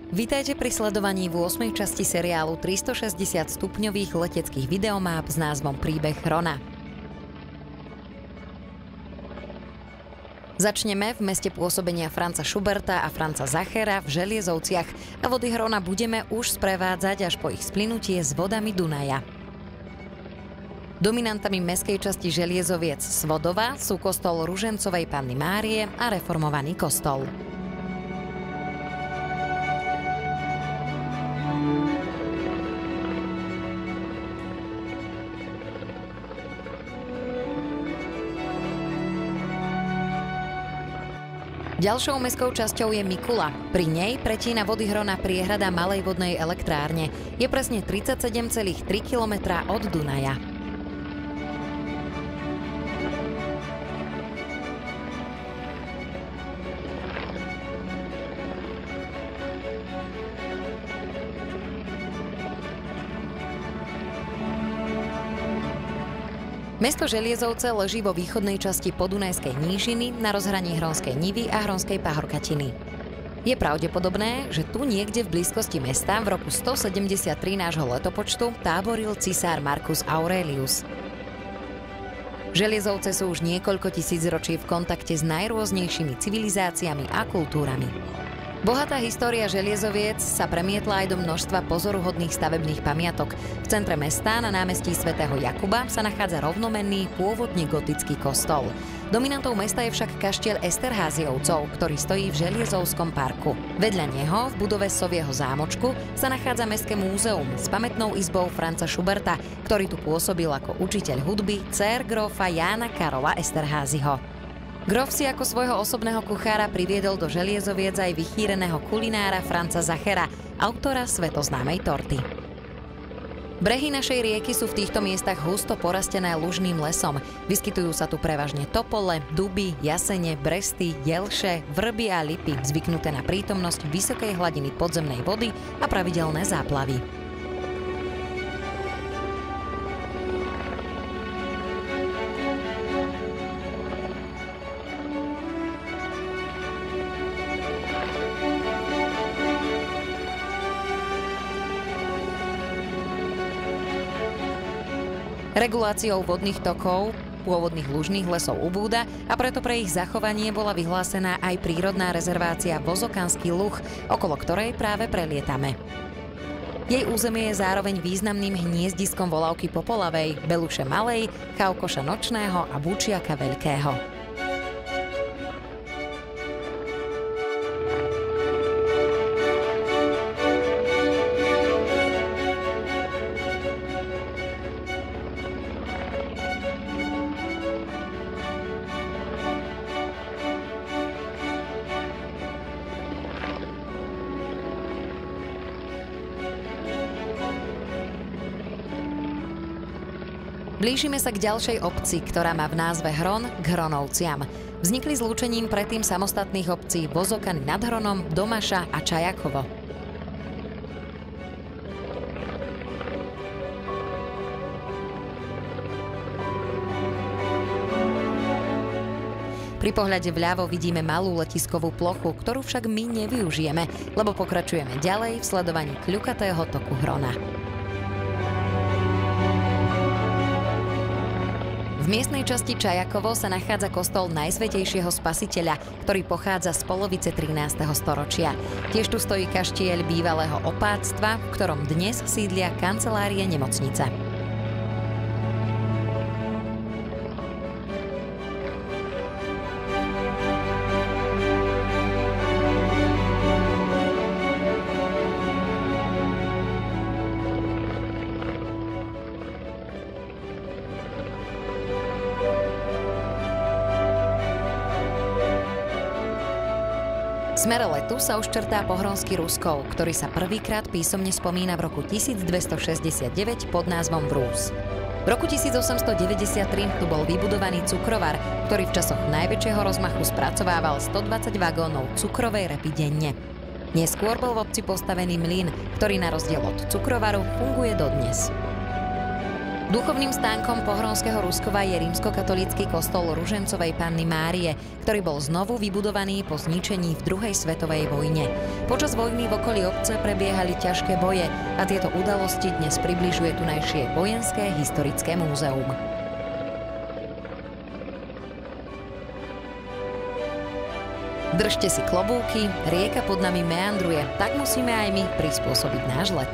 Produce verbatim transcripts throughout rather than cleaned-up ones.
Vítajte pri sledovaní v ôsmej časti seriálu tristošesťdesiat stupňových leteckých videomáp s názvom Príbeh Hrona. Začneme v meste pôsobenia Franza Schuberta a Franza Zachera v Želiezovciach a vody Hrona budeme už sprevádzať až po ich splynutie s vodami Dunaja. Dominantami mestskej časti Želiezoviec Svodova sú kostol Ružencovej Panny Márie a reformovaný kostol. Ďalšou mestskou časťou je Mikula. Pri nej pretína vody Hrona priehrada malej vodnej elektrárne. Je presne tridsaťsedem celá tri kilometra od Dunaja. Mesto Želiezovce leží vo východnej časti Podunajskej nížiny na rozhraní Hronskej nivy a Hronskej pahorkatiny. Je pravdepodobné, že tu niekde v blízkosti mesta v roku stosedemdesiattri nášho letopočtu táboril cisár Marcus Aurelius. Želiezovce sú už niekoľko tisícročí v kontakte s najrôznejšími civilizáciami a kultúrami. Bohatá história Želiezoviec sa premietla aj do množstva pozoruhodných stavebných pamiatok. V centre mesta na námestí svätého Jakuba sa nachádza rovnomenný, pôvodne gotický kostol. Dominantou mesta je však kaštieľ Esterházyovcov, ktorý stojí v Želiezovskom parku. Vedľa neho, v budove Sovieho zámočku, sa nachádza mestské múzeum s pamätnou izbou Franza Schuberta, ktorý tu pôsobil ako učiteľ hudby dcér grófa Jána Karola Esterházyho. Grof si ako svojho osobného kuchára priviedol do Želiezoviec aj vychýreného kulinára Franza Zachera, autora svetoznámej torty. Brehy našej rieky sú v týchto miestach husto porastené lužným lesom. Vyskytujú sa tu prevažne topole, duby, jasene, bresty, jelše, vrby a lipy, zvyknuté na prítomnosť vysokej hladiny podzemnej vody a pravidelné záplavy. Reguláciou vodných tokov pôvodných lužných lesov ubúda a preto pre ich zachovanie bola vyhlásená aj prírodná rezervácia Vozokanský luh, okolo ktorej práve prelietame. Jej územie je zároveň významným hniezdiskom volavky popolavej, beluše malej, chavkoša nočného a bučiaka veľkého. Blížime sa k ďalšej obci, ktorá má v názve Hron, k Hronovciam. Vznikli zlúčením predtým samostatných obcí Vozokany nad Hronom, Domaša a Čajakovo. Pri pohľade vľavo vidíme malú letiskovú plochu, ktorú však my nevyužijeme, lebo pokračujeme ďalej v sledovaní kľukatého toku Hrona. V miestnej časti Čajakovo sa nachádza kostol Najsvätejšieho Spasiteľa, ktorý pochádza z polovice trinásteho storočia. Tiež tu stojí kaštieľ bývalého opáctva, v ktorom dnes sídlia kancelárie nemocnice. V smere letu sa už črtá Pohronský Ruskov, ktorý sa prvýkrát písomne spomína v roku tisícdvestošesťdesiatdeväť pod názvom Vrús. V roku tisícosemstodeväťdesiattri tu bol vybudovaný cukrovar, ktorý v časoch najväčšieho rozmachu spracovával stodvadsať vagónov cukrovej repy denne. Neskôr bol v obci postavený mlyn, ktorý na rozdiel od cukrovaru funguje dodnes. Duchovným stánkom Pohronského Ruskova je rímskokatolícky kostol Ružencovej Panny Márie, ktorý bol znovu vybudovaný po zničení v druhej svetovej vojne. Počas vojny v okolí obce prebiehali ťažké boje a tieto udalosti dnes približuje tunajšie vojenské historické múzeum. Držte si klobúky, rieka pod nami meandruje, tak musíme aj my prispôsobiť náš let.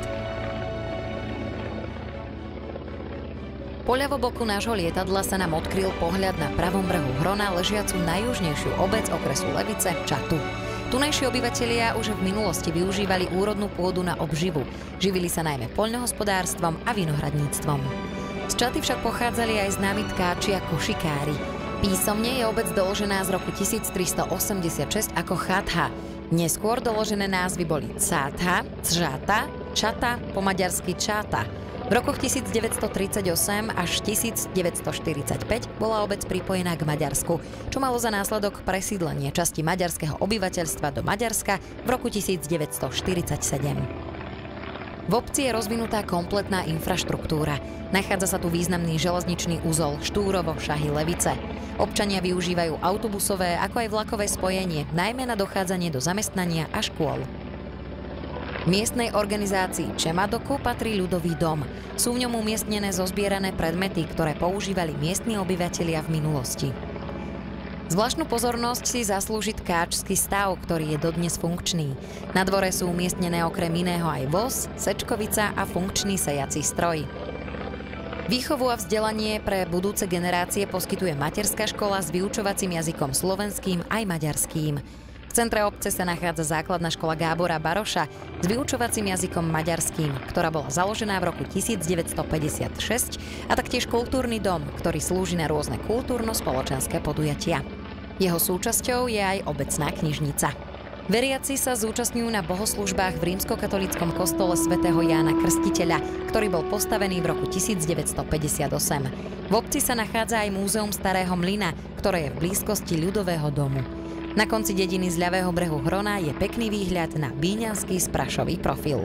Po ľavoboku nášho lietadla sa nám odkryl pohľad na pravom brehu Hrona ležiacu najjužnejšiu obec okresu Levice, Čatu. Tunajší obyvatelia už v minulosti využívali úrodnú pôdu na obživu. Živili sa najmä poľnohospodárstvom a vinohradníctvom. Z Čaty však pochádzali aj známi tkáči a košikári. Písomne je obec doložená z roku tisíctristoosemdesiatšesť ako Chatha. Neskôr doložené názvy boli Cátha, Cžata, Čata, po maďarsky Čáta. V rokoch tisícdeväťstotridsaťosem až tisícdeväťstoštyridsaťpäť bola obec pripojená k Maďarsku, čo malo za následok presídlenie časti maďarského obyvateľstva do Maďarska v roku tisícdeväťstoštyridsaťsedem. V obci je rozvinutá kompletná infraštruktúra. Nachádza sa tu významný železničný uzol Štúrovo-Šahy-Levice. Občania využívajú autobusové ako aj vlakové spojenie, najmä na dochádzanie do zamestnania a škôl. Miestnej organizácii Čemadoku patrí ľudový dom. Sú v ňom umiestnené zozbierané predmety, ktoré používali miestni obyvatelia v minulosti. Zvláštnu pozornosť si zaslúži tkáčsky stav, ktorý je dodnes funkčný. Na dvore sú umiestnené okrem iného aj voz, sečkovica a funkčný sejací stroj. Výchovu a vzdelanie pre budúce generácie poskytuje materská škola s vyučovacím jazykom slovenským aj maďarským. V centre obce sa nachádza základná škola Gábora Baroša s vyučovacím jazykom maďarským, ktorá bola založená v roku tisícdeväťstopäťdesiatšesť, a taktiež kultúrny dom, ktorý slúži na rôzne kultúrno-spoločenské podujatia. Jeho súčasťou je aj obecná knižnica. Veriaci sa zúčastňujú na bohoslúžbách v rímskokatolíckom kostole svätého Jána Krstiteľa, ktorý bol postavený v roku tisícdeväťstopäťdesiatosem. V obci sa nachádza aj múzeum Starého mlyna, ktoré je v blízkosti ľudového domu. Na konci dediny z ľavého brehu Hrona je pekný výhľad na Bíňanský sprašový profil.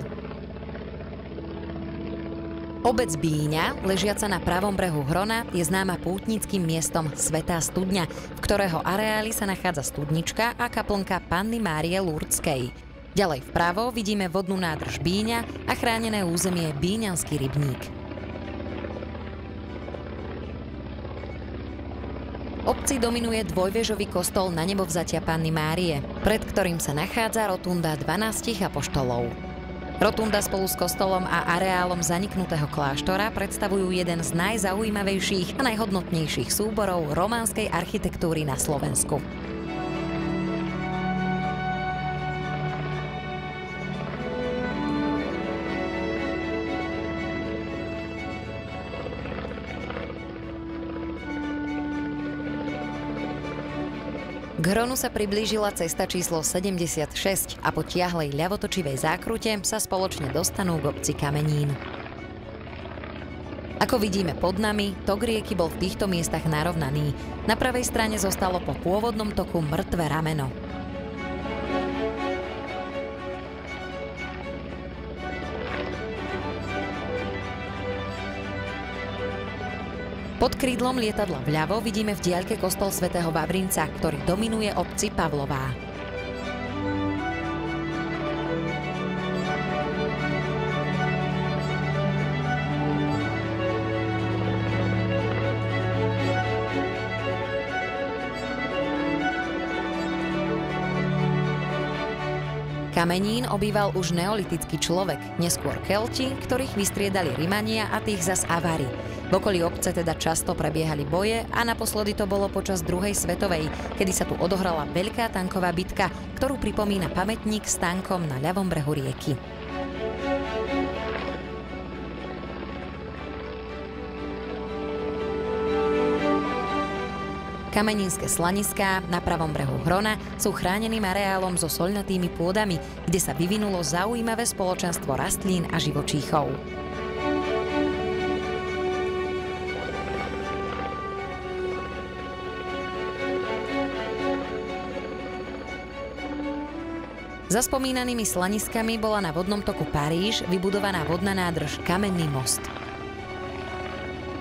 Obec Bíňa, ležiaca na pravom brehu Hrona, je známa pútnickým miestom Svätá studňa, v ktorého areáli sa nachádza studnička a kaplnka Panny Márie Lurdskej. Ďalej vpravo vidíme vodnú nádrž Bíňa a chránené územie Bíňanský rybník. Obci dominuje dvojvežový kostol Na nebovzatia Panny Márie, pred ktorým sa nachádza rotunda dvanástich apoštolov. Rotunda spolu s kostolom a areálom zaniknutého kláštora predstavujú jeden z najzaujímavejších a najhodnotnejších súborov románskej architektúry na Slovensku. K Hronu sa priblížila cesta číslo sedemdesiatšesť a po tiahlej ľavotočivej zákrute sa spoločne dostanú k obci Kamenín. Ako vidíme pod nami, tok rieky bol v týchto miestach narovnaný. Na pravej strane zostalo po pôvodnom toku mŕtve rameno. Pod krídlom lietadla vľavo vidíme v diaľke kostol svätého Vavrinca, ktorý dominuje obci Pavlová. Kamenín obýval už neolitický človek, neskôr Kelti, ktorých vystriedali Rimania a tých zas Avári. V okolí obce teda často prebiehali boje a naposledy to bolo počas druhej svetovej, kedy sa tu odohrala veľká tanková bitka, ktorú pripomína pamätník s tankom na ľavom brehu rieky. Kamenínske slaniská na pravom brehu Hrona sú chráneným areálom so soľnatými pôdami, kde sa vyvinulo zaujímavé spoločenstvo rastlín a živočíchov. Za spomínanými slaniskami bola na vodnom toku Paríž vybudovaná vodná nádrž Kamenný most.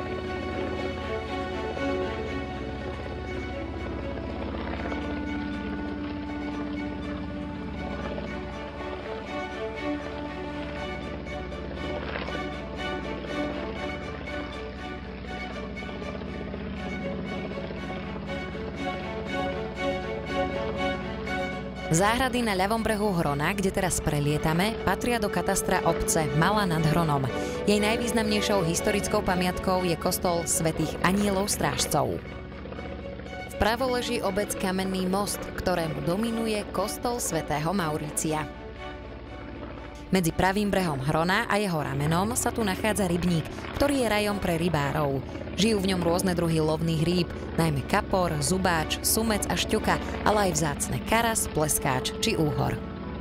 Záhrady na ľavom brehu Hrona, kde teraz prelietame, patria do katastra obce Mala nad Hronom. Jej najvýznamnejšou historickou pamiatkou je kostol svätých Anielov Strážcov. Vpravo leží obec Kamenný most, ktorému dominuje kostol svätého Maurícia. Medzi pravým brehom Hrona a jeho ramenom sa tu nachádza rybník, ktorý je rajom pre rybárov. Žijú v ňom rôzne druhy lovných rýb, najmä kapor, zubáč, sumec a šťuka, ale aj vzácne karas, pleskáč či úhor.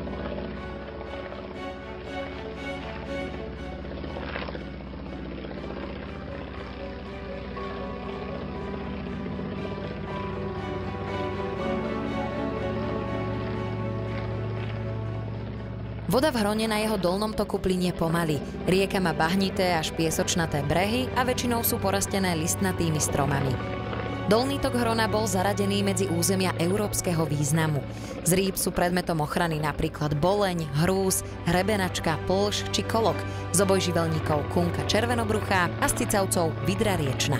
Voda v Hrone na jeho dolnom toku plynie pomaly. Rieka má bahnité až piesočnaté brehy a väčšinou sú porastené listnatými stromami. Dolný tok Hrona bol zaradený medzi územia európskeho významu. Z rýb sú predmetom ochrany napríklad boleň, hrúz, hrebenačka, plž či kolok, z obojživelníkov kunka červenobruchá a z cicavcov vidra riečna.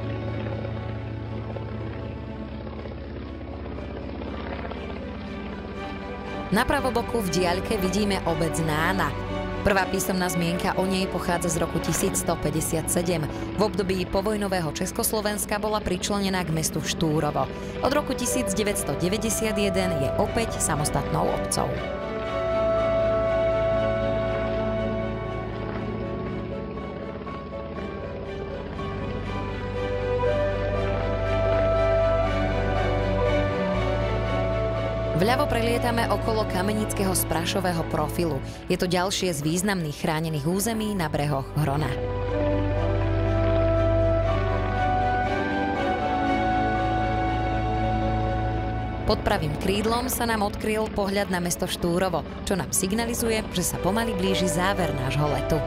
Na pravoboku v diaľke vidíme obec Nána. Prvá písomná zmienka o nej pochádza z roku tisícstopäťdesiatsedem. V období povojnového Československa bola pričlenená k mestu Štúrovo. Od roku tisícdeväťstodeväťdesiatjeden je opäť samostatnou obcou. Vľavo prelietame okolo kamenického sprašového profilu. Je to ďalšie z významných chránených území na brehoch Hrona. Pod pravým krídlom sa nám odkryl pohľad na mesto Štúrovo, čo nám signalizuje, že sa pomaly blíži záver nášho letu.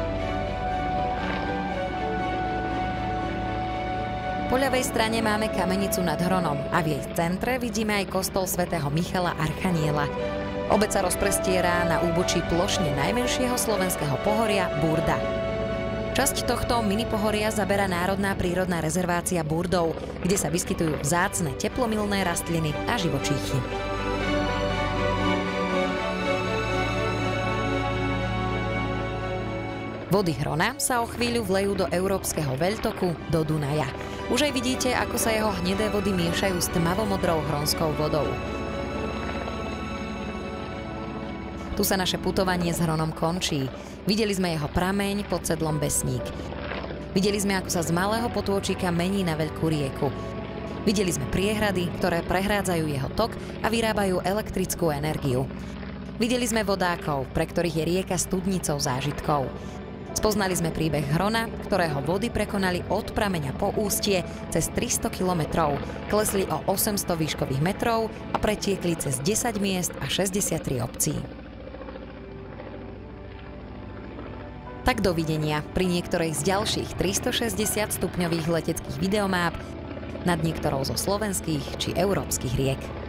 Po ľavej strane máme kamenicu nad Hronom a v jej centre vidíme aj kostol svätého Michala Archaniela. Obec sa rozprestiera na úbočí plošne najmenšieho slovenského pohoria Burda. Časť tohto mini pohoria zaberá Národná prírodná rezervácia Burdov, kde sa vyskytujú vzácne teplomilné rastliny a živočíchy. Vody Hrona sa o chvíľu vlejú do európskeho veľtoku, do Dunaja. Už aj vidíte, ako sa jeho hnedé vody miešajú s tmavomodrou hronskou vodou. Tu sa naše putovanie s Hronom končí. Videli sme jeho prameň pod sedlom Besník. Videli sme, ako sa z malého potôčika mení na veľkú rieku. Videli sme priehrady, ktoré prehrádzajú jeho tok a vyrábajú elektrickú energiu. Videli sme vodákov, pre ktorých je rieka studnicou zážitkov. Spoznali sme príbeh Hrona, ktorého vody prekonali od prameňa po ústie cez tristo kilometrov, klesli o osemsto výškových metrov a pretiekli cez desať miest a šesťdesiattri obcí. Tak dovidenia pri niektorej z ďalších tristošesťdesiat stupňových leteckých videomáp nad niektorou zo slovenských či európskych riek.